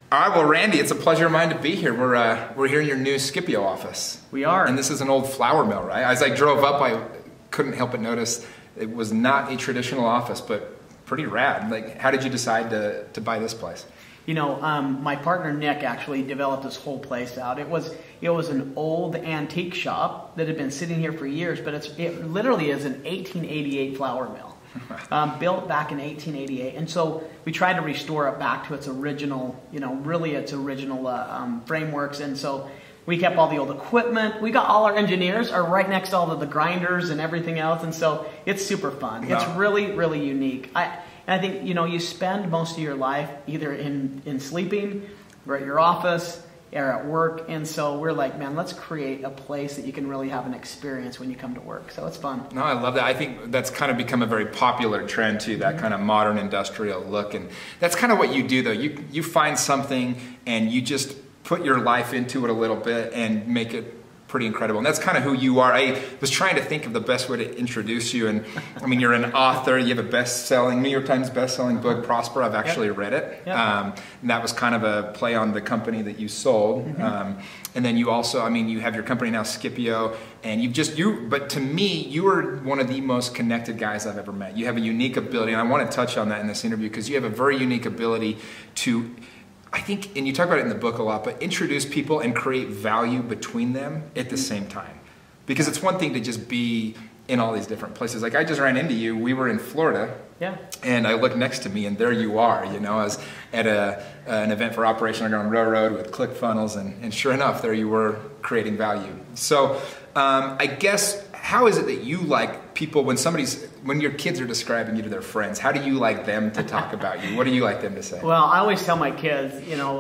All right, well, Randy, it's a pleasure of mine to be here. We're here in your new Scipio office. We are. And this is an old flour mill, right? As I drove up, I couldn't help but notice it was not a traditional office, but pretty rad. Like, how did you decide to buy this place? You know, my partner Nick actually developed this whole place out. It was an old antique shop that had been sitting here for years, but it literally is an 1888 flour mill. Built back in 1888, and so we tried to restore it back to its original, really its original frameworks. And so we kept all the old equipment. We got all our engineers are right next to all of the grinders and everything else, and so it's super fun. Wow. It's really, really unique. I think you spend most of your life either in sleeping, or at your office, or at work, and so we're like, man, let's create a place that you can really have an experience when you come to work. So it's fun. No, I love that. I think that's kind of become a very popular trend too, that kind of modern industrial look. And that's kind of what you do though. You find something and you just put your life into it a little bit and make it pretty incredible. And that's kind of who you are. I was trying to think of the best way to introduce you. And I mean, you're an author, you have a New York Times best-selling book, Prosper. I've actually read it. Yep. And that was kind of a play on the company that you sold. And then you also, you have your company now, Scipio, and but to me, you are one of the most connected guys I've ever met. You have a unique ability, and I want to touch on that in this interview because you have a very unique ability to, I think, and you talk about it in the book a lot, but introduce people and create value between them at the same time. Because it's one thing to just be in all these different places. Like I just ran into you, we were in Florida, and I looked next to me and there you are, I was at an event for Operation Underground Railroad with ClickFunnels, and sure enough, there you were creating value. So I guess, how is it that you like people, when your kids are describing you to their friends, how do you like them to talk about you? What do you like them to say? Well, I always tell my kids,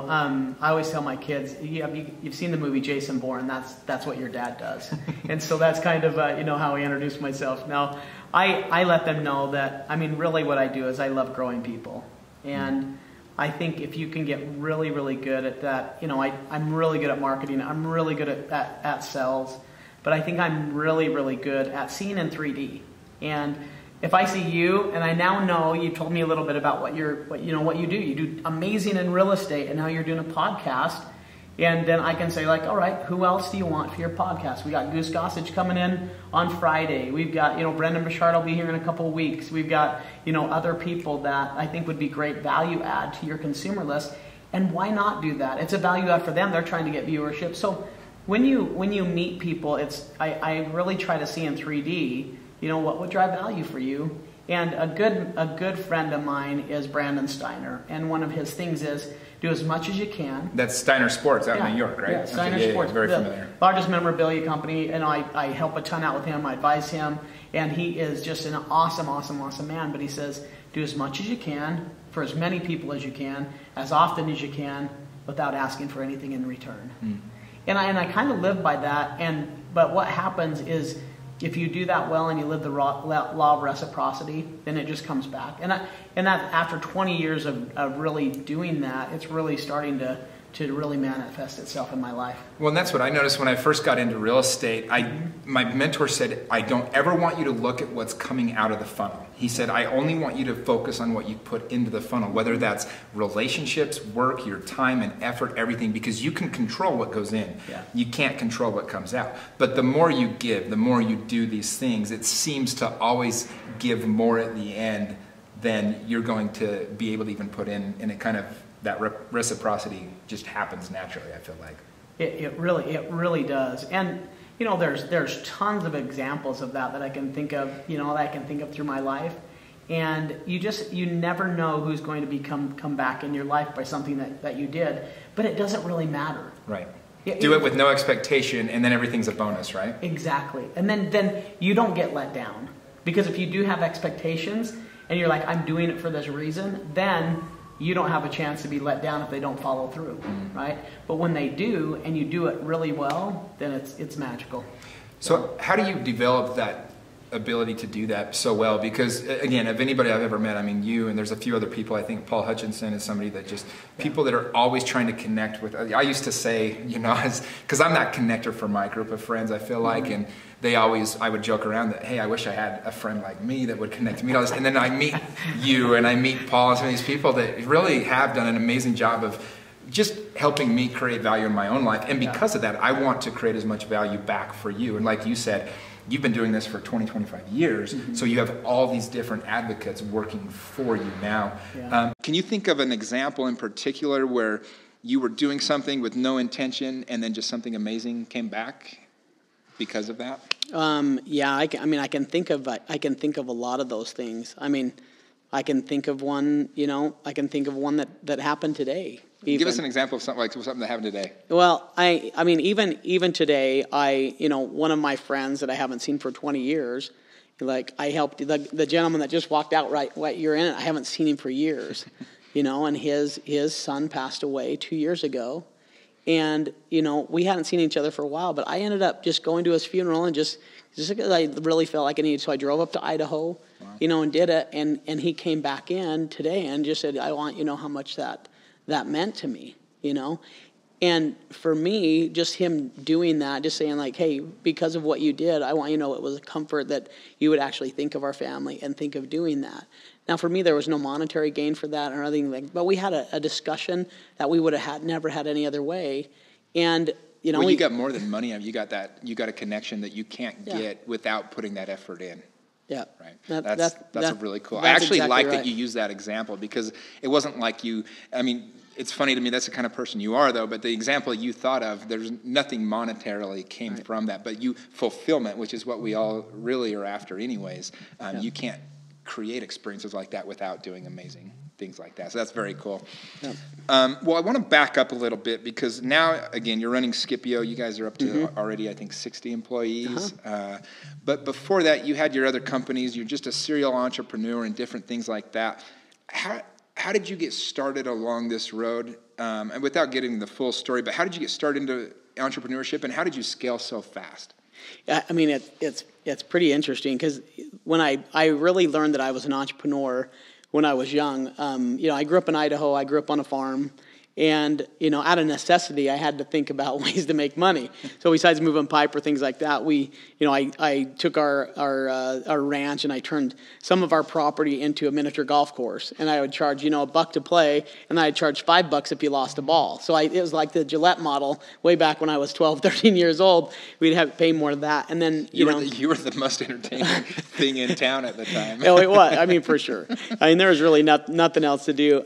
you've seen the movie Jason Bourne, that's what your dad does. And so that's kind of, how I introduce myself. Now, I let them know that, really what I do is I love growing people. And I think if you can get really, really good at that, I'm really good at marketing, I'm really good at sales, but I think I'm really, really good at seeing in 3D. And if I see you, and I now know you told me a little bit about what you do. You do amazing in real estate, and now you're doing a podcast. And then I can say, like, all right, who else do you want for your podcast? We got Goose Gossage coming in on Friday. We've got, Brendan Bouchard will be here in a couple of weeks. We've got, other people that I think would be great value add to your consumer list. And why not do that? It's a value add for them. They're trying to get viewership. So when you meet people, I really try to see in 3D, what would drive value for you. And a good friend of mine is Brandon Steiner, and one of his things is do as much as you can. That's Steiner Sports out in New York, right? Yeah, Steiner Sports, very familiar. Largest memorabilia company, and I help a ton out with him. I advise him, and he is just an awesome, awesome, awesome man. But he says, do as much as you can for as many people as you can, as often as you can, without asking for anything in return. And I kind of live by that. But what happens is, if you do that well and you live the law of reciprocity, then it just comes back. And that after 20 years of really doing that, it's really starting to really manifest itself in my life. Well, and that's what I noticed when I first got into real estate. My mentor said, I don't ever want you to look at what's coming out of the funnel. He said, I only want you to focus on what you put into the funnel, whether that's relationships, work, your time and effort, everything, because you can control what goes in. Yeah. You can't control what comes out. But the more you give, the more you do these things, it seems to always give more at the end than you're going to be able to even put in, and it kind of, that reciprocity just happens naturally, I feel like. It really does. And there's tons of examples of that I can think of, through my life. And you never know who's going to come back in your life by something that you did, but it doesn't really matter. Right. Do it with no expectation, and then everything's a bonus, right? Exactly. And then you don't get let down. Because if you do have expectations, and you're like, I'm doing it for this reason, then you don't have a chance to be let down if they don't follow through, right? But when they do, and you do it really well, then it's magical. So how do you develop that ability to do that so well? Because again, of anybody I've ever met, you and there's a few other people, I think Paul Hutchinson is somebody that just, people that are always trying to connect with. I used to say, because I'm that connector for my group of friends, I feel like, and I would joke around that, hey, I wish I had a friend like me that would connect to me. And then I meet you and I meet Paul and some of these people that really have done an amazing job of just helping me create value in my own life. And because of that, I want to create as much value back for you. And like you said, you've been doing this for 20, 25 years, so you have all these different advocates working for you now. Can you think of an example in particular where you were doing something with no intention and then just something amazing came back because of that? I can think of a lot of those things. I mean, I can think of one, that happened today. Even. Give us an example of something that happened today. Well, I mean, even today, one of my friends that I haven't seen for 20 years, like I helped the gentleman that just walked out right you're in it. I haven't seen him for years, and his son passed away 2 years ago, and we hadn't seen each other for a while. But I ended up just going to his funeral and just because I really felt like I needed, so I drove up to Idaho, and did it, and he came back in today and just said, I want how much that meant to me, And for me, just him doing that, just saying like, hey, because of what you did, I want you to know it was a comfort that you would actually think of our family and think of doing that. Now, for me, there was no monetary gain for that or anything, but we had a discussion that we would have never had any other way. And, you got more than money. You got a connection that you can't get without putting that effort in. Yeah. Right. That's really cool. I actually exactly like that you use that example because it wasn't like it's funny to me, that's the kind of person you are, though, but the example you thought of, there's nothing monetarily came from that, but fulfillment, which is what we all really are after anyways. You can't create experiences like that without doing amazing things like that. So that's very cool. Yeah. Well, I want to back up a little bit because now, again, you're running Scipio. You guys are up to already, I think, 60 employees. But before that, you had your other companies. You're just a serial entrepreneur and different things like that. How did you get started along this road? And without getting the full story, but how did you get started into entrepreneurship, and how did you scale so fast? Yeah, I mean, it's pretty interesting because when I really learned that I was an entrepreneur when I was young. I grew up in Idaho. I grew up on a farm. And, out of necessity, I had to think about ways to make money. So besides moving pipe or things like that, I took our ranch and I turned some of our property into a miniature golf course. And I would charge, $1 to play, and I'd charge $5 if you lost a ball. So it was like the Gillette model way back when I was 12, 13 years old. We'd have to pay more of that. And then, you were the most entertaining thing in town at the time. Oh, it was. I mean, for sure. I mean, there was really nothing else to do.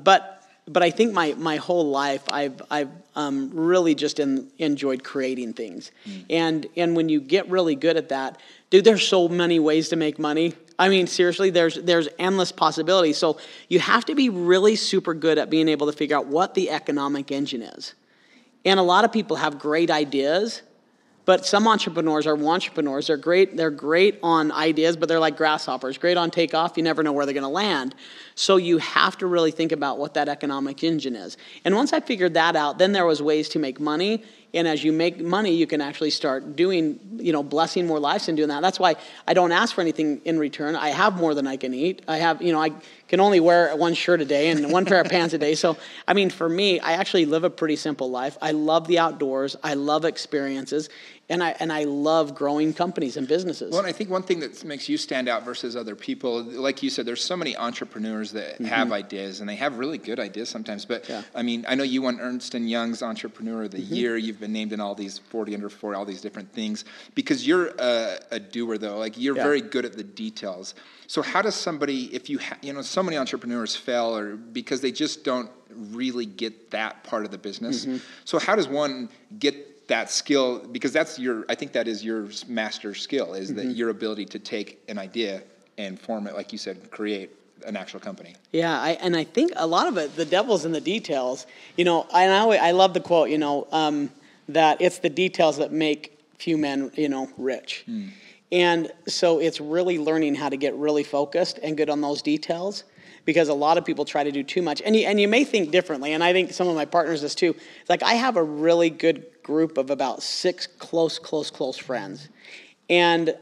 But I think my whole life I've really just enjoyed creating things, and when you get really good at that, dude, there's so many ways to make money. I mean, seriously, there's endless possibilities. So you have to be really super good at being able to figure out what the economic engine is. And a lot of people have great ideas, but some entrepreneurs are entrepreneurs. They're great on ideas, but they're like grasshoppers. Great on takeoff. You never know where they're going to land. So you have to really think about what that economic engine is. And once I figured that out, then there was ways to make money. And as you make money, you can actually start doing, blessing more lives and doing that. That's why I don't ask for anything in return. I have more than I can eat. I have, I can only wear one shirt a day and one pair of pants a day. So, I mean, for me, I actually live a pretty simple life. I love the outdoors. I love experiences. And I love growing companies and businesses. Well, and I think one thing that makes you stand out versus other people, like you said, there's so many entrepreneurs that have ideas, and they have really good ideas sometimes. But, I mean, I know you won Ernst & Young's Entrepreneur of the Year. You've been named in all these 40 under 40, all these different things. Because you're a doer, though. Like, you're very good at the details. So how does somebody, if so many entrepreneurs fail or because they just don't really get that part of the business. So how does one get that skill, because I think that is your master skill, is that your ability to take an idea and form it, like you said, create an actual company. Yeah, I think a lot of it, the devil's in the details. I love the quote, that it's the details that make few men, rich. And so it's really learning how to get really focused and good on those details. Because a lot of people try to do too much. And you may think differently, and I think some of my partners this too. It's like I have a really good group of about 6 close friends. And,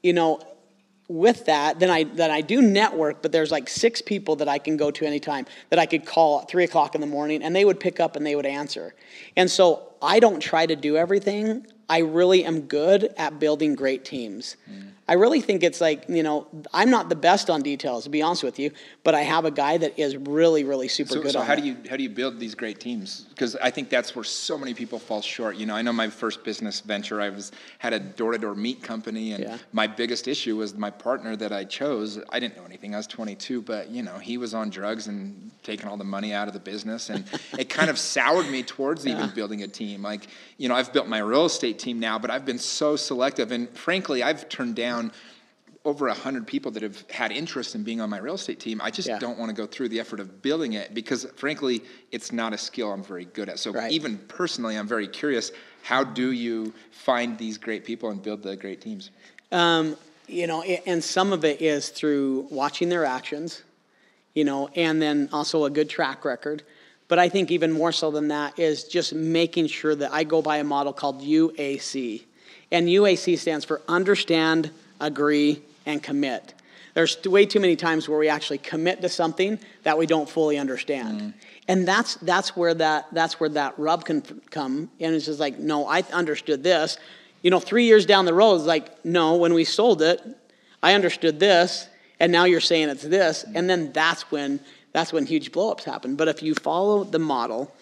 with that, then I do network, but there's like 6 people that I can go to anytime that I could call at 3 o'clock in the morning, and they would pick up and they would answer. And so I don't try to do everything. I really am good at building great teams. I really think it's like, I'm not the best on details, to be honest with you, but I have a guy that is really, really super good on it. So how do you build these great teams? Because I think that's where so many people fall short. I know my first business venture, had a door-to-door meat company, and my biggest issue was my partner that I chose. I didn't know anything. I was 22, but, he was on drugs and taking all the money out of the business, and it kind of soured me towards even building a team. Like, I've built my real estate team now, but I've been so selective, and frankly, I've turned down over 100 people that have had interest in being on my real estate team. I just don't want to go through the effort of building it because, frankly, it's not a skill I'm very good at. So even personally, I'm very curious, how do you find these great people and build the great teams? And some of it is through watching their actions, and then also a good track record. But I think even more so than that is just making sure that I go by a model called UAC. And UAC stands for understand, agree, and commit. There's way too many times where we actually commit to something that we don't fully understand. And that's where that rub can come. And it's just like, no, I understood this. 3 years down the road, it's like, no, when we sold it, I understood this, and now you're saying it's this. And then that's when huge blow-ups happen. But if you follow the model,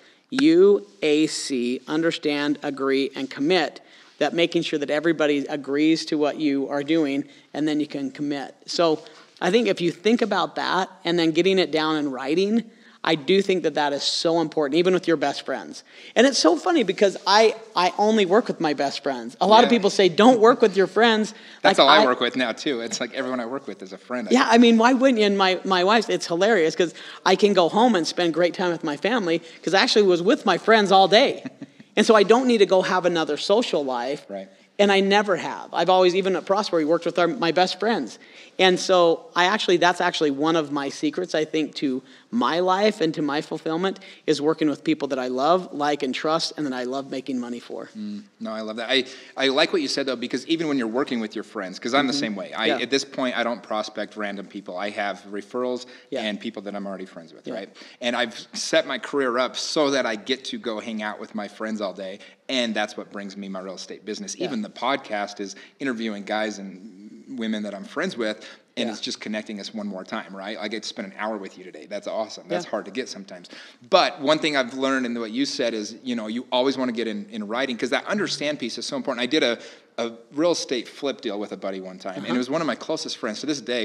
UAC, understand, agree, and commit, that making sure that everybody agrees to what you are doing, and then you can commit. So I think if you think about that and then getting it down in writing, I do think that is so important, even with your best friends. And it's so funny because I only work with my best friends. A lot of people say, don't work with your friends. That's all I work with now, too. It's like everyone I work with is a friend. Why wouldn't you? And my wife, it's hilarious because I can go home and spend great time with my family because I actually was with my friends all day. And so I don't need to go have another social life. Right. And I never have. I've always, even at Prosper, we worked with my best friends. And so that's actually one of my secrets, I think, to my life and to my fulfillment is working with people that I love, like, and trust, and that I love making money for. No, I love that. I like what you said, though, because even when you're working with your friends, because I'm the same way. At this point, I don't prospect random people. I have referrals and people that I'm already friends with, right? And I've set my career up so that I get to go hang out with my friends all day, and that's what brings me my real estate business. Even the podcast is interviewing guys and women that I'm friends with, and it's just connecting us one more time, right? I get to spend an hour with you today. That's awesome. That's hard to get sometimes. But one thing I've learned in what you said is, you always want to get in writing because that understand piece is so important. I did a real estate flip deal with a buddy one time, and it was one of my closest friends. To this day,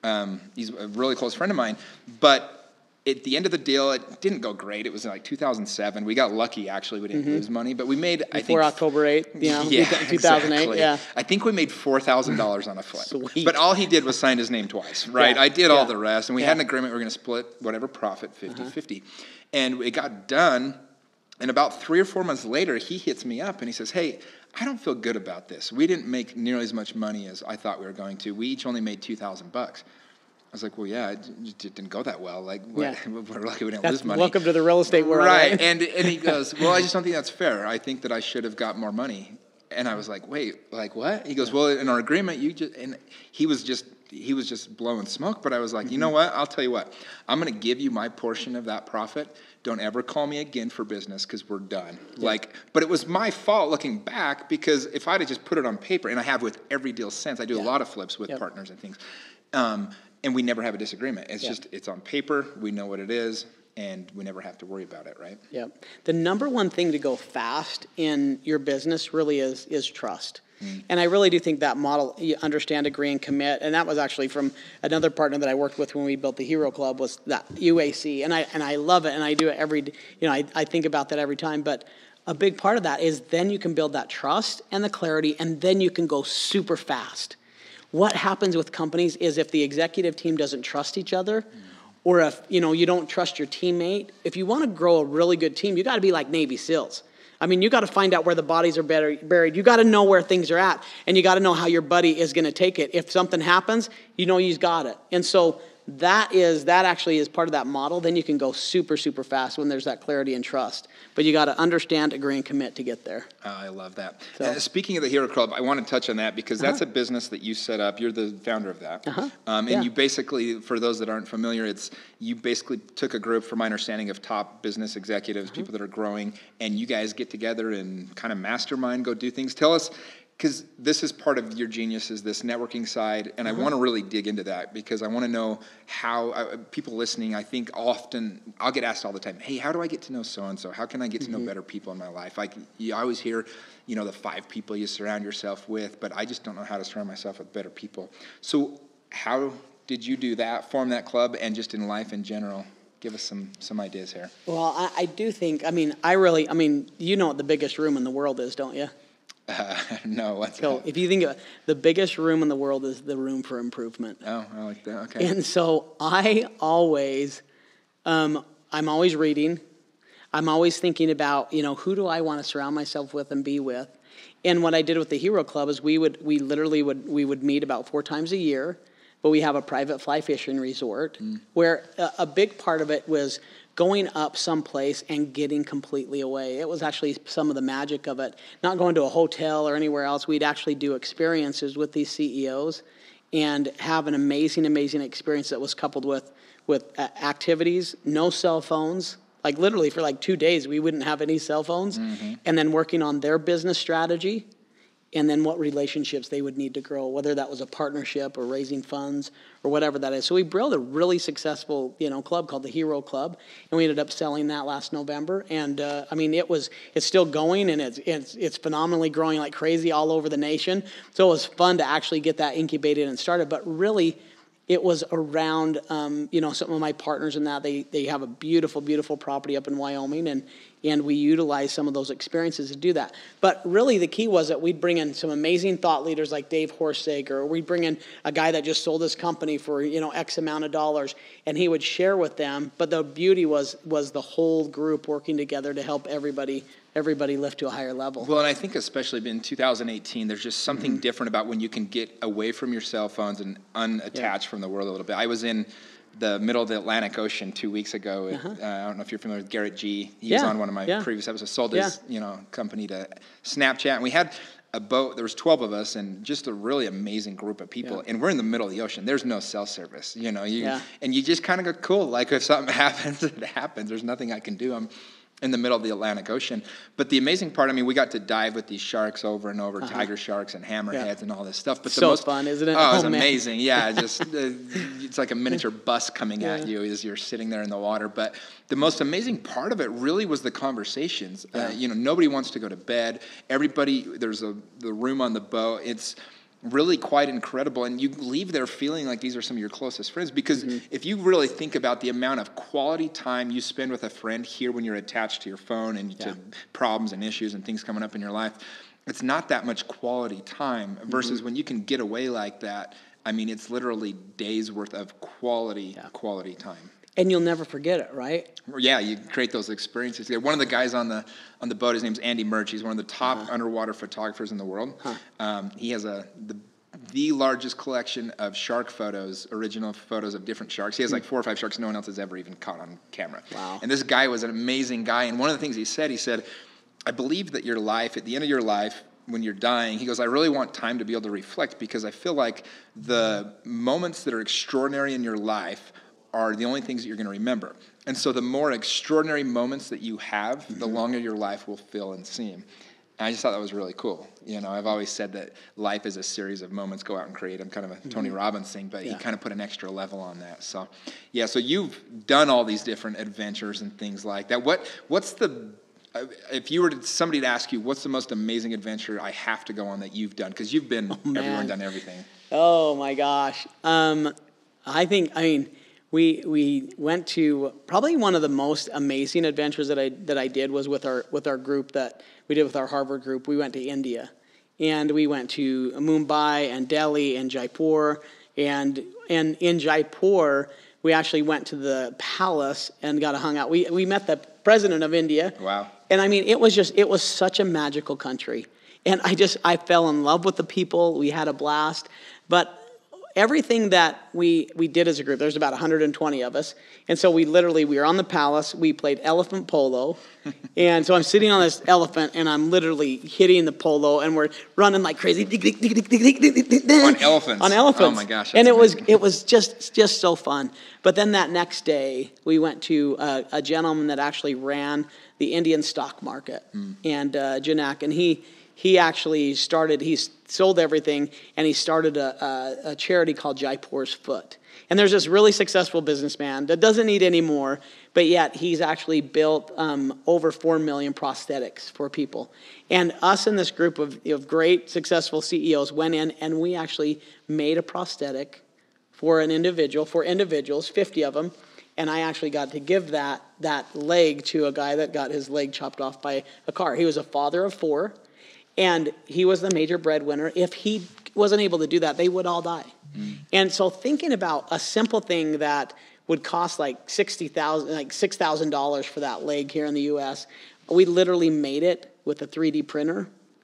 he's a really close friend of mine, but at the end of the deal, it didn't go great. It was like 2007. We got lucky, actually. We didn't lose money, but we made, Before October 8th, 2008, exactly. I think we made $4,000 on a flip. Sweet. But all he did was sign his name twice, right? I did all the rest, and we had an agreement we were going to split whatever profit, 50-50. And it got done, and about 3 or 4 months later, he hits me up, and he says, hey, I don't feel good about this. We didn't make nearly as much money as I thought we were going to. We each only made $2,000. I was like, well, it didn't go that well. Like, we're lucky we didn't lose money. Welcome to the real estate world. Right. And he goes, well, I just don't think that's fair. I think that I should have got more money. And I was like, wait, like what? He goes, well, in our agreement, and he was just blowing smoke. But I was like, you know what? I'll tell you what. I'm going to give you my portion of that profit. Don't ever call me again for business because we're done. But it was my fault looking back because if I'd have just put it on paper, and I have with every deal since, I do a lot of flips with partners and things. And we never have a disagreement. It's just, it's on paper. We know what it is, and we never have to worry about it, right? Yeah. The number one thing to go fast in your business really is trust. And I really do think that model, you understand, agree, and commit. And that was actually from another partner that I worked with when we built the Hero Club was that UAC. And I love it, and I do it I think about that every time. But a big part of that is then you can build that trust and the clarity, and then you can go super fast. What happens with companies is if the executive team doesn't trust each other, or if you don't trust your teammate, if you want to grow a really good team, you got to be like Navy SEALs. I mean, you got to find out where the bodies are buried. You got to know where things are at, and you got to know how your buddy is going to take it. If something happens, you've got it. And so that actually is part of that model. Then you can go super, super fast when there's that clarity and trust. But you got to understand, agree, and commit to get there. Oh, I love that. So, Speaking of the Hero Club, I want to touch on that because that's a business that you set up. You're the founder of that. And you basically, for those that aren't familiar, you basically took a group, from my understanding, of top business executives, people that are growing, and you guys get together and kind of mastermind, go do things. Tell us, because this is part of your genius, is this networking side, and I want to really dig into that because I want to know how people listening, I think often, I'll get asked all the time, hey, how do I get to know so-and-so? How can I get to know better people in my life? Like, you always hear, the 5 people you surround yourself with, but I just don't know how to surround myself with better people. So how did you do that, form that club, and just in life in general? Give us some ideas here. Well, I do think, you know what the biggest room in the world is, don't you? No, what's so that? If you think of it, the biggest room in the world is the room for improvement. Oh, I like that. Okay. And so I'm always reading. I'm always thinking about, who do I want to surround myself with and be with? And what I did with the Hero Club is we would meet about 4 times a year, but we have a private fly fishing resort where a big part of it was going up someplace and getting completely away. It was actually some of the magic of it. Not going to a hotel or anywhere else. We'd actually do experiences with these CEOs and have an amazing, amazing experience that was coupled with activities, no cell phones. Like literally for like 2 days, we wouldn't have any cell phones. And then working on their business strategy and then what relationships they would need to grow, whether that was a partnership or raising funds or whatever that is. So we built a really successful, club called the Hero Club, and we ended up selling that last November. And it's still going, and it's phenomenally growing like crazy all over the nation. So it was fun to actually get that incubated and started. But really, it was around, some of my partners in that. They have a beautiful, beautiful property up in Wyoming, and we utilize some of those experiences to do that. But really the key was that we'd bring in some amazing thought leaders like Dave Horsager, or we'd bring in a guy that just sold his company for, X amount of dollars, and he would share with them. But the beauty was the whole group working together to help everybody lift to a higher level. Well, and I think especially in 2018, there's just something different about when you can get away from your cell phones and unattached from the world a little bit. I was in the middle of the Atlantic Ocean 2 weeks ago. I don't know if you're familiar with Garrett G. He was on one of my previous episodes. Sold his company to Snapchat, and we had a boat. There was 12 of us, and just a really amazing group of people. And we're in the middle of the ocean. There's no cell service, and you just kind of go, cool. Like if something happens, it happens. There's nothing I can do. I'm in the middle of the Atlantic Ocean. But the amazing part, we got to dive with these sharks over and over, tiger sharks and hammerheads and all this stuff. But the most fun, isn't it? Oh, it's amazing. Yeah, just it's like a miniature bus coming at you as you're sitting there in the water. But the most amazing part of it really was the conversations. Nobody wants to go to bed. Everybody, there's the room on the boat. It's really quite incredible, and you leave there feeling like these are some of your closest friends, because if you really think about the amount of quality time you spend with a friend here when you're attached to your phone and to problems and issues and things coming up in your life, it's not that much quality time versus when you can get away like that. It's literally days worth of quality time. And you'll never forget it, right? Yeah, you create those experiences. One of the guys on the boat, his name's Andy Murch. He's one of the top underwater photographers in the world. He has the largest collection of shark photos, original photos of different sharks. He has like 4 or 5 sharks no one else has ever even caught on camera. Wow. And this guy was an amazing guy. And one of the things he said, I believe that your life, at the end of your life, when you're dying, he goes, I really want time to be able to reflect, because I feel like the moments that are extraordinary in your life are the only things that you're going to remember. And so the more extraordinary moments that you have, the longer your life will feel and seem. And I just thought that was really cool. I've always said that life is a series of moments. Go out and create. I'm kind of a Tony Robbins thing, but he kind of put an extra level on that. So, so you've done all these different adventures and things like that. What's the, if you were somebody to ask you, what's the most amazing adventure I have to go on that you've done? Because you've been everywhere and done everything. Oh my gosh. We went to probably one of the most amazing adventures that I did was with our group that we did with our Harvard group. We went to India, and we went to Mumbai and Delhi and Jaipur, and in Jaipur we actually went to the palace and got to hang out. We met the president of India. Wow! And it was such a magical country, and I fell in love with the people. We had a blast, but everything that we did as a group, there's about 120 of us. And so we were on the palace. We played elephant polo. And so I'm sitting on this elephant, and I'm literally hitting the polo, and we're running like crazy. On elephants? On elephants. Oh, my gosh. And it was just so fun. But then that next day, we went to a gentleman that actually ran the Indian stock market, and Janak, and he actually he sold everything, and he started a charity called Jaipur's Foot. And there's this really successful businessman that doesn't need any more, but yet he's actually built over 4 million prosthetics for people. And us in this group of great, successful CEOs went in, and we actually made a prosthetic for individuals, 50 of them. And I actually got to give that leg to a guy that got his leg chopped off by a car. He was a father of 4. And he was the major breadwinner. If he wasn't able to do that, they would all die. And so thinking about a simple thing that would cost like $6,000 for that leg here in the U.S., we literally made it with a 3D printer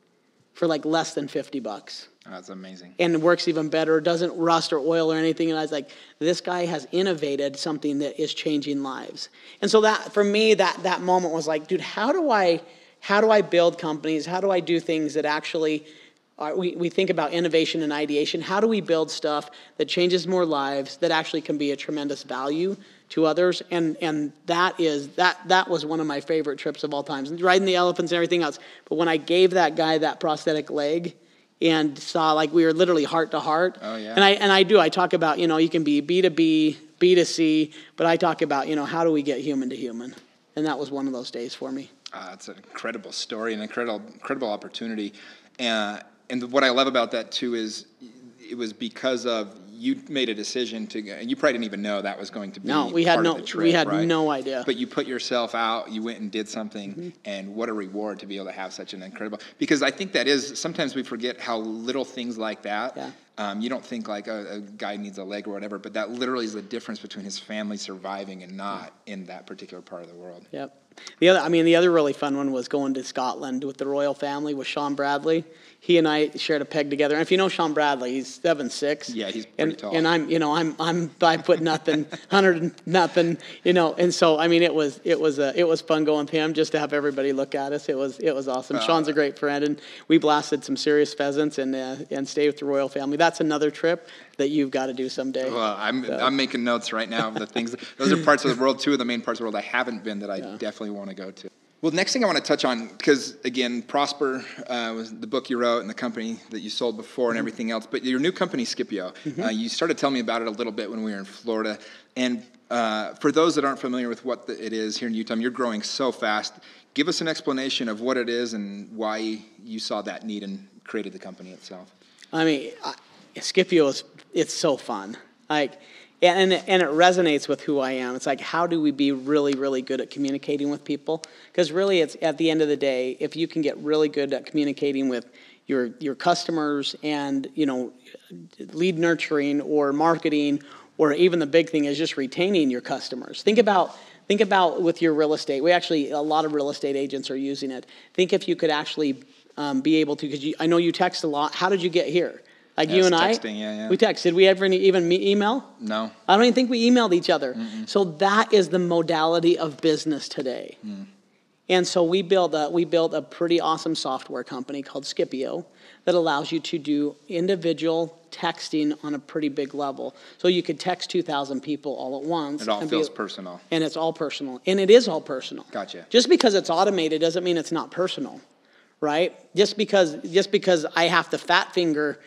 for like less than $50. Oh, that's amazing. And it works even better, doesn't rust or oil or anything. And I was like, this guy has innovated something that is changing lives. And so that, for me, that moment was like, dude, how do I build companies? How do I do things that actually we think about innovation and ideation? How do we build stuff that changes more lives, that actually can be a tremendous value to others? And that was one of my favorite trips of all time, riding the elephants and everything else. But when I gave that guy that prosthetic leg and saw, like, we were literally heart to heart. Oh, yeah. I talk about, you can be B2B, B2C, but I talk about, how do we get human to human? And that was one of those days for me. It's an incredible story, an incredible opportunity. And what I love about that, too, is it was because of you made a decision to go, and you probably didn't even know that was going to be part of the trip, we had right? no idea. But you put yourself out, you went and did something, and what a reward to be able to have such an incredible, because I think that is, sometimes we forget how little things like that, you don't think like a guy needs a leg or whatever, but that literally is the difference between his family surviving and not in that particular part of the world. Yep. The other really fun one was going to Scotland with the royal family with Sean Bradley. He and I shared a peg together. And if you know Sean Bradley, he's 7'6". Yeah, he's pretty tall. And I'm 5 foot nothing, 100 nothing, And so it was fun going with him, just to have everybody look at us. It was awesome. Sean's a great friend, and we blasted some serious pheasants and stayed with the royal family. That's another trip that you've got to do someday. Well, I'm making notes right now of the things. Those are parts of the world, 2 of the main parts of the world I haven't been that I definitely want to go to. Well, next thing I want to touch on, because, again, Prosper was the book you wrote and the company that you sold before and everything else, but your new company, Scipio, you started telling me about it a little bit when we were in Florida. And for those that aren't familiar with what it is here in Utah, you're growing so fast. Give us an explanation of what it is and why you saw that need and created the company itself. Scipio it's so fun. And it resonates with who I am. It's like, how do we be really, really good at communicating with people? Because really, it's at the end of the day, if you can get really good at communicating with your customers and, lead nurturing or marketing, or even the big thing is just retaining your customers. Think about with your real estate. A lot of real estate agents are using it. Think if you could actually be able to, because I know you text a lot. How did you get here? Like you and texting, we text. Did we ever even email? No. I don't even think we emailed each other. So that is the modality of business today. And so we built a pretty awesome software company called Scipio that allows you to do individual texting on a pretty big level. So you could text 2,000 people all at once. It all feels personal. And it's all personal. And it is all personal. Gotcha. Just because it's automated doesn't mean it's not personal, right? Just because I have to fat finger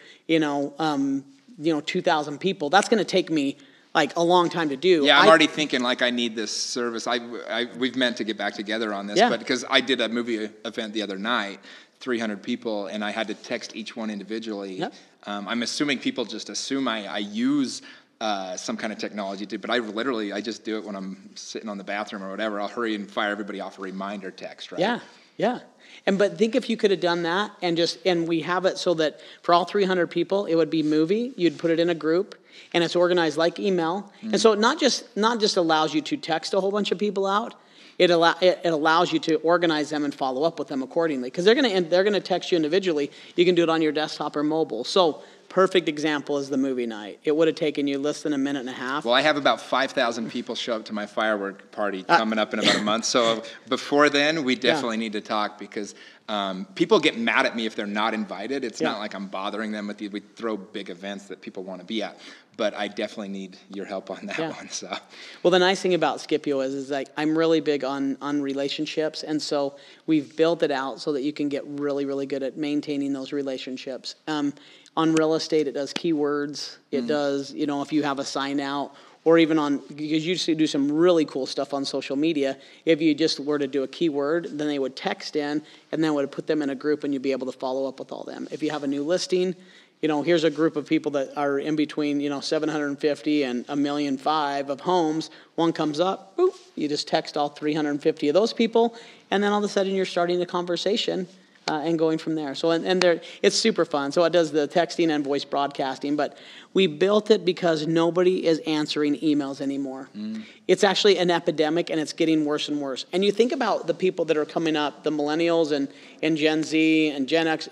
2,000 people, that's going to take me like a long time to do. Yeah, I'm already thinking like I need this service. We've meant to get back together on this, but because I did a movie event the other night, 300 people, and I had to text each one individually. Yep. I'm assuming people just assume I use some kind of technology too, but I just do it when I'm sitting on the bathroom or whatever. I'll hurry and fire everybody off a reminder text, right? Yeah. But think if you could have done that and we have it so that for all 300 people, it would be movie. You'd put it in a group, and it's organized like email. And so it not just allows you to text a whole bunch of people out. It allows you to organize them and follow up with them accordingly, because they're gonna text you individually. You can do it on your desktop or mobile. So perfect example is the movie night. It would have taken you less than a minute and a half. Well, I have about 5,000 people show up to my firework party coming up in about a month. So before then, we definitely need to talk because people get mad at me if they're not invited. It's not like I'm bothering them with these. We throw big events that people want to be at. But I definitely need your help on that one. So, well, the nice thing about Scipio is like I'm really big on relationships, and so we've built it out so that you can get really, really good at maintaining those relationships. On real estate, it does keywords. It does, if you have a sign out, or even because you used to do some really cool stuff on social media. If you just were to do a keyword, then they would text in, and then would put them in a group, and you'd be able to follow up with all them. If you have a new listing, here's a group of people that are in between, 750 and 1.5 million of homes. One comes up, boop, you just text all 350 of those people, and then all of a sudden you're starting a conversation and going from there. So, it's super fun. So it does the texting and voice broadcasting, but we built it because nobody is answering emails anymore. It's actually an epidemic, and it's getting worse and worse. And you think about the people that are coming up, the millennials and Gen Z and Gen X.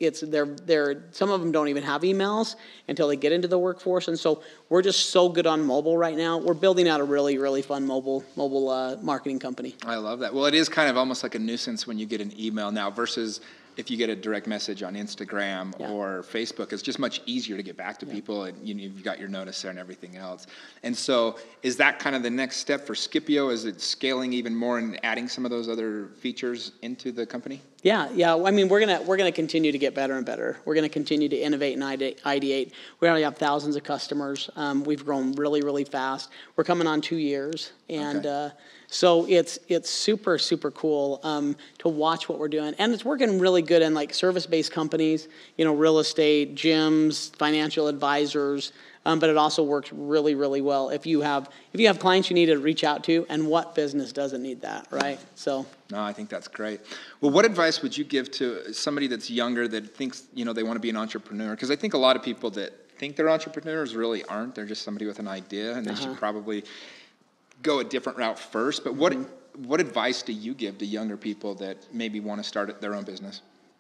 They're some of them don't even have emails until they get into the workforce. And so we're just so good on mobile right now. We're building out a really, really fun mobile marketing company. I love that. Well, it is kind of almost like a nuisance when you get an email now versus if you get a direct message on Instagram or Facebook. It's just much easier to get back to people, and you've got your notice there and everything else. And so is that kind of the next step for Scipio? Is it scaling even more and adding some of those other features into the company? Yeah. I mean, we're gonna continue to get better and better. We're gonna continue to innovate and ideate. We already have thousands of customers. We've grown really, really fast. We're coming on 2 years, and so it's super, super cool to watch what we're doing, and it's working really good in like service-based companies, real estate, gyms, financial advisors. But it also works really, really well if you have clients you need to reach out to, and what business doesn't need that, right? So. No, I think that's great. Well, what advice would you give to somebody that's younger that thinks, they want to be an entrepreneur? Because I think a lot of people that think they're entrepreneurs really aren't. They're just somebody with an idea, and they should probably go a different route first. But what advice do you give to younger people that maybe want to start their own business?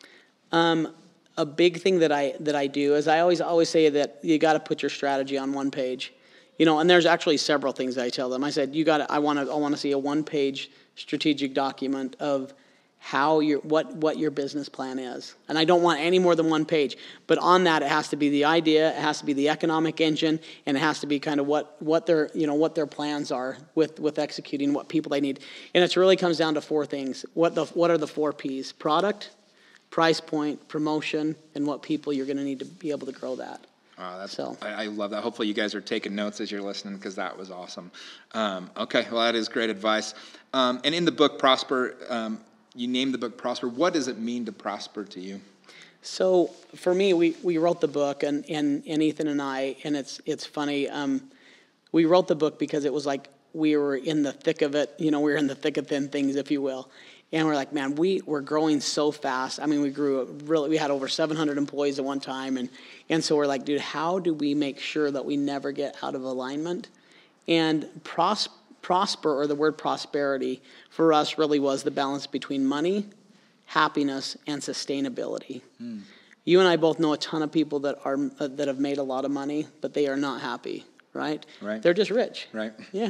A big thing that I do is I always say that you got to put your strategy on one page, and there's actually several things I tell them. I said I want to see a one-page strategic document of how what your business plan is, and I don't want any more than one page. But on that, it has to be the idea, it has to be the economic engine, and it has to be kind of what their plans are with executing what people they need. And it really comes down to 4 things. What are the 4 P's? Product, price point, promotion, and what people you're going to need to be able to grow that. I love that. Hopefully you guys are taking notes as you're listening, because that was awesome. Okay, well, that is great advice. And in the book, Prosper, you named the book Prosper. What does it mean to prosper to you? So for me, we wrote the book, and Ethan and I, and it's funny. We wrote the book because it was like we were in the thick of it. We were in the thick of thin things, if you will. And we're like, man, we were growing so fast. I mean, we had over 700 employees at one time. And so we're like, dude, how do we make sure that we never get out of alignment? And prosper, or the word prosperity, for us really was the balance between money, happiness, and sustainability. You and I both know a ton of people that have made a lot of money, but they are not happy, right? Right. They're just rich. Right. Yeah.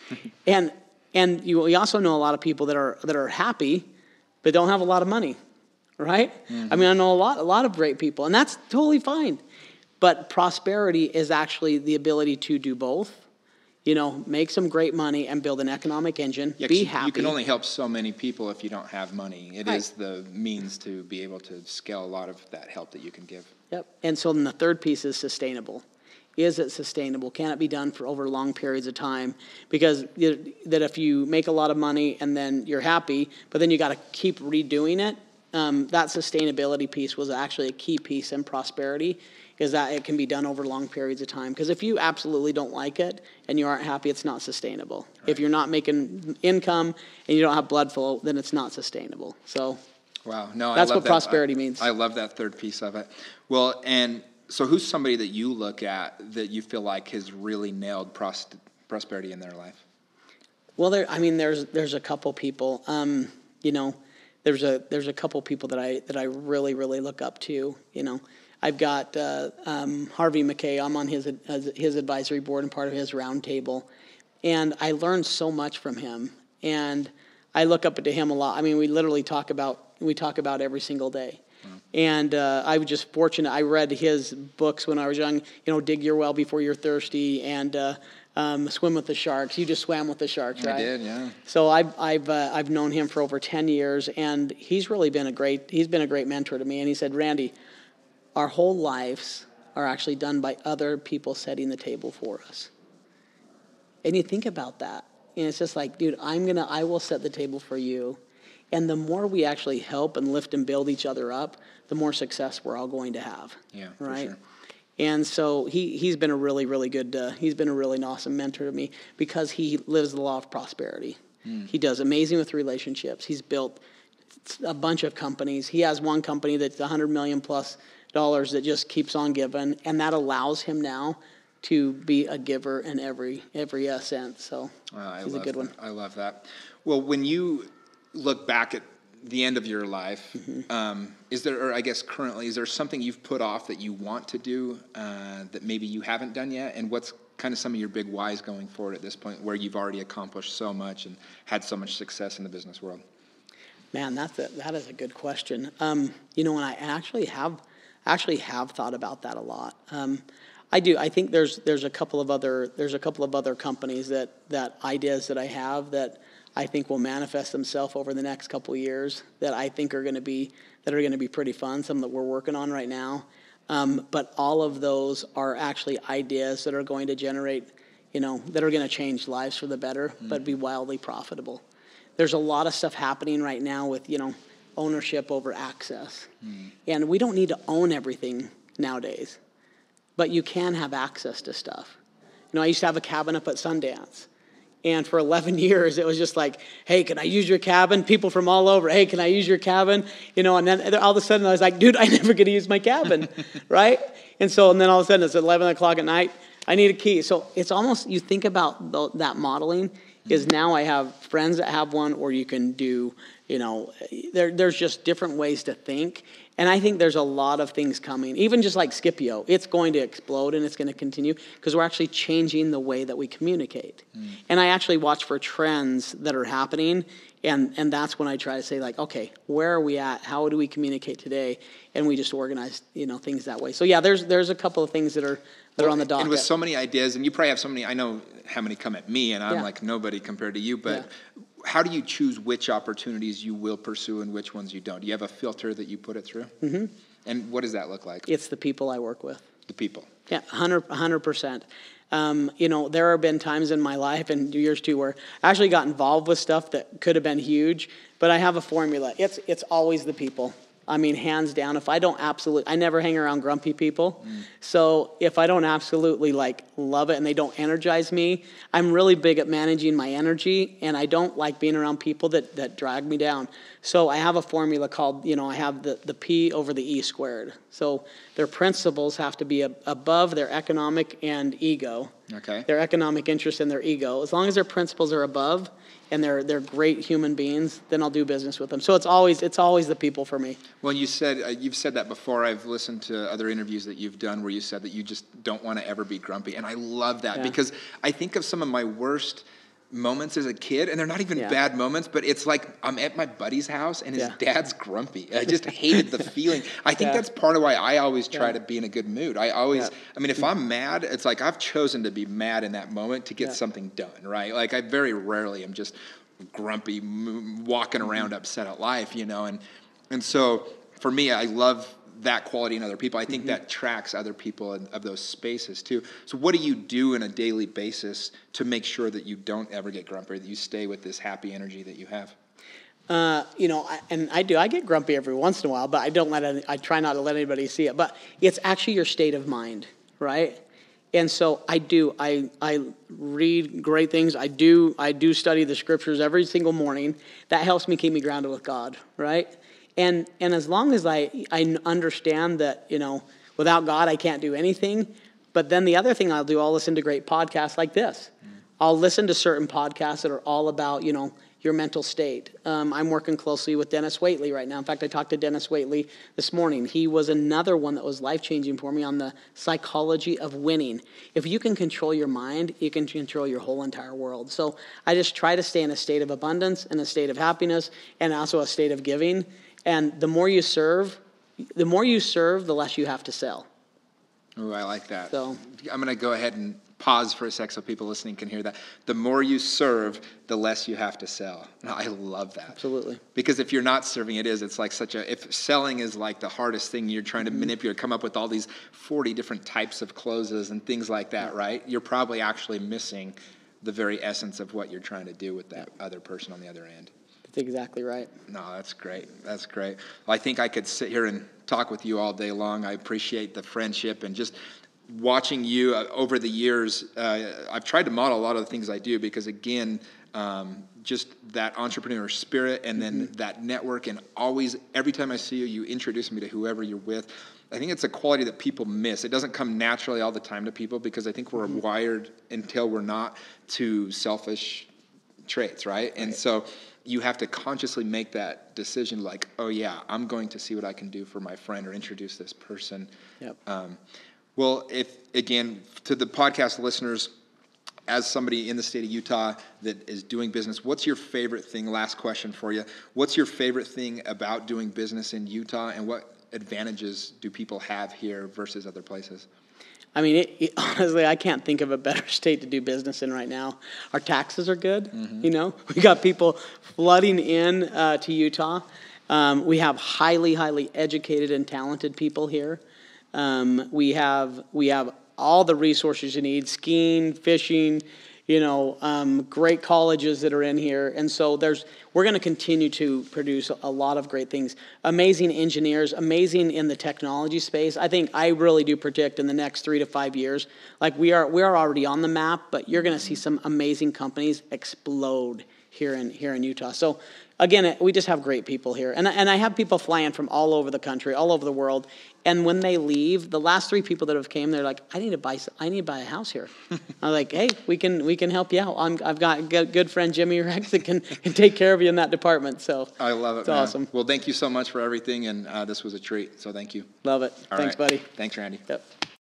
And we also know a lot of people that are happy, but don't have a lot of money, right? I mean, I know a lot of great people, and that's totally fine. But prosperity is actually the ability to do both. Make some great money and build an economic engine. Be happy. You can only help so many people if you don't have money. It is the means to be able to scale a lot of that help that you can give. Yep. And so then the third piece is sustainable. Is it sustainable? Can it be done for over long periods of time? Because that if you make a lot of money and then you're happy, but then you got to keep redoing it, that sustainability piece was actually a key piece in prosperity, is that it can be done over long periods of time. Because if you absolutely don't like it and you aren't happy, it's not sustainable. Right. If you're not making income and you don't have blood flow, then it's not sustainable. So wow, no, that's what prosperity means. I love that third piece of it. Well, and so who's somebody that you look at that you feel like has really nailed prosperity in their life? Well, there's a couple people. There's a couple people that I really, really look up to. I've got Harvey McKay. I'm on his advisory board and part of his roundtable. And I learned so much from him. And I look up to him a lot. I mean, we literally talk about every single day. And I was just fortunate. I read his books when I was young, Dig Your Well Before You're Thirsty, and Swim with the Sharks. You just swam with the sharks, right? I did, yeah. So I've known him for over 10 years, and he's really been a great mentor to me. And he said, Randy, our whole lives are actually done by other people setting the table for us. And you think about that, and it's just like, dude, I will set the table for you. And the more we actually help and lift and build each other up, the more success we're all going to have. Yeah, right? For sure. And so he's been a really, really good, he's been a really awesome mentor to me because he lives the law of prosperity. He does amazing with relationships. He's built a bunch of companies. He has one company that's $100 million plus that just keeps on giving, and that allows him now to be a giver in every sense. So he's a good one. I love that. Well, when you look back at the end of your life, is there, or I guess currently, is there something you've put off that you want to do that maybe you haven't done yet? And what's kind of some of your big whys going forward at this point where you've already accomplished so much and had so much success in the business world? Man, that is a good question. And I actually have thought about that a lot. I do. I think there's a couple of other companies that ideas that I have that I think will manifest themselves over the next couple of years that I think are going to be pretty fun. Some that we're working on right now, but all of those are actually ideas that are going to generate, that are going to change lives for the better, but be wildly profitable. There's a lot of stuff happening right now with ownership over access, and we don't need to own everything nowadays, but you can have access to stuff. I used to have a cabin up at Sundance. And for 11 years, it was just like, hey, can I use your cabin? People from all over, hey, can I use your cabin? And then all of a sudden I was like, dude, I never get to use my cabin, right? And then all of a sudden it's 11 o'clock at night, I need a key. So it's almost, you think about that modeling, is now I have friends that have one, or you can do, there's just different ways to think. And I think there's a lot of things coming, even just like Scipio. It's going to explode and it's going to continue because we're actually changing the way that we communicate. And I actually watch for trends that are happening, and that's when I try to say, like, okay, where are we at? How do we communicate today? And we just organize, things that way. So yeah, there's a couple of things that are on the docket. And with so many ideas, and you probably have so many, I know how many come at me, and I'm like nobody compared to you, but how do you choose which opportunities you will pursue and which ones you don't? Do you have a filter that you put it through? Mm-hmm. And what does that look like? It's the people I work with. The people. Yeah, 100%. There have been times in my life, and yours too, where I actually got involved with stuff that could have been huge, but I have a formula. It's always the people. I mean, hands down, if I don't I never hang around grumpy people. So if I don't absolutely love it and they don't energize me, I'm really big at managing my energy, and I don't like being around people that drag me down. So I have a formula called, I have the P over the E squared. So their principles have to be above their economic and ego. Okay. Their economic interest and their ego. As long as their principles are above, and they're great human beings, then I'll do business with them. So it's always the people for me. Well, you've said that before. I've listened to other interviews that you've done where you said that you just don't want to ever be grumpy, and I love that because I think of some of my worst moments as a kid, and they're not even bad moments, but it's like I'm at my buddy's house and his dad's grumpy. I just hated the feeling. I think that's part of why I always try to be in a good mood. I mean, if I'm mad, it's like I've chosen to be mad in that moment to get something done, right? Like I very rarely am just grumpy, walking around upset at life, and so for me, I love that quality in other people. I think that tracks other people of those spaces too. So what do you do on a daily basis to make sure that you don't ever get grumpy, that you stay with this happy energy that you have? I get grumpy every once in a while, but I try not to let anybody see it. But it's actually your state of mind, right? And so I read great things. I do study the scriptures every single morning. That helps me keep me grounded with God, right? And as long as I understand that, without God I can't do anything. But then the other thing I'll listen to great podcasts like this. I'll listen to certain podcasts that are all about, your mental state. I'm working closely with Dennis Waitley right now. In fact, I talked to Dennis Waitley this morning. He was another one that was life-changing for me on the psychology of winning. If you can control your mind, you can control your whole entire world. So I just try to stay in a state of abundance, in a state of happiness, and also a state of giving. And the more you serve, the less you have to sell. Oh, I like that. So I'm going to go ahead and pause for a sec so people listening can hear that. The more you serve, the less you have to sell. I love that. Absolutely. Because if you're not serving, it's like if selling is like the hardest thing, you're trying to manipulate, come up with all these 40 different types of closes and things like that, right? You're probably actually missing the very essence of what you're trying to do with that other person on the other end. That's exactly right. No, that's great. That's great. Well, I think I could sit here and talk with you all day long. I appreciate the friendship and just watching you over the years. I've tried to model a lot of the things I do because, again, just that entrepreneur spirit and then that network, and always, every time I see you, you introduce me to whoever you're with. I think it's a quality that people miss. It doesn't come naturally all the time to people because I think we're wired, until we're not, to selfish traits, right? And so you have to consciously make that decision, like, oh yeah, I'm going to see what I can do for my friend or introduce this person. Yep. Well, again, to the podcast listeners, as somebody in the state of Utah that is doing business, what's your favorite thing? Last question for you. What's your favorite thing about doing business in Utah, and what advantages do people have here versus other places? I mean, honestly, I can't think of a better state to do business in right now. Our taxes are good. We got people flooding in to Utah. We have highly, highly educated and talented people here. We have all the resources you need: skiing, fishing, great colleges that are in here. And so we're going to continue to produce a lot of great things. Amazing engineers, amazing in the technology space. I really do predict in the next 3 to 5 years, like we are already on the map, but you're going to see some amazing companies explode here in Utah. So again, we just have great people here. And I have people flying from all over the country, all over the world. And when they leave, the last 3 people that have came, they're like, I need to buy a house here. I'm like, hey, we can help you out. I've got a good friend, Jimmy Rex, that can take care of you in that department. So I love it, it's man. awesome. Well, thank you so much for everything, and this was a treat. So thank you. Love it. All Thanks, right. buddy. Thanks, Randy. Yep.